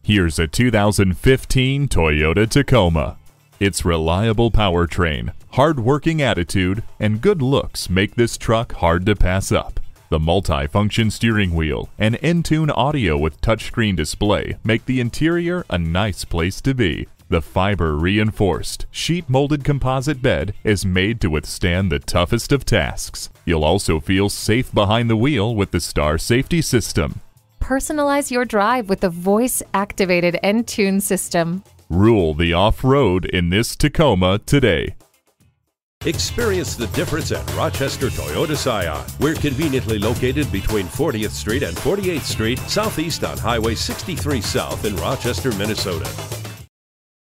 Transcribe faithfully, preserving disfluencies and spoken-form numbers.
Here's a two thousand fifteen Toyota Tacoma. Its reliable powertrain, hard-working attitude, and good looks make this truck hard to pass up. The multi-function steering wheel and Entune audio with touchscreen display make the interior a nice place to be. The fiber-reinforced, sheet-molded composite bed is made to withstand the toughest of tasks. You'll also feel safe behind the wheel with the Star Safety System. Personalize your drive with the voice-activated Entune system. Rule the off-road in this Tacoma today. Experience the difference at Rochester Toyota Scion. We're conveniently located between fortieth Street and forty-eighth Street, southeast on Highway sixty-three South in Rochester, Minnesota.